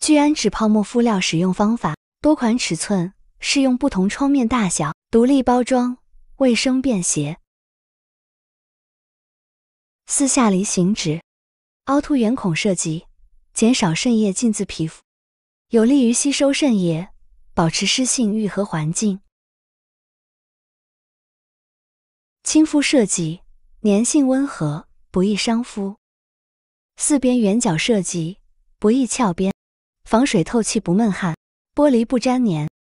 聚氨酯泡沫敷料使用方法：多款尺寸，适用不同冲面大小，独立包装，卫生便携。4下梨型纸，凹凸圆孔设计，减少渗液浸渍皮肤，有利于吸收渗液，保持湿性愈合环境。亲肤设计，粘性温和，不易伤肤。4边圆角设计，不易翘边，防水透气不闷汗，玻璃不粘黏。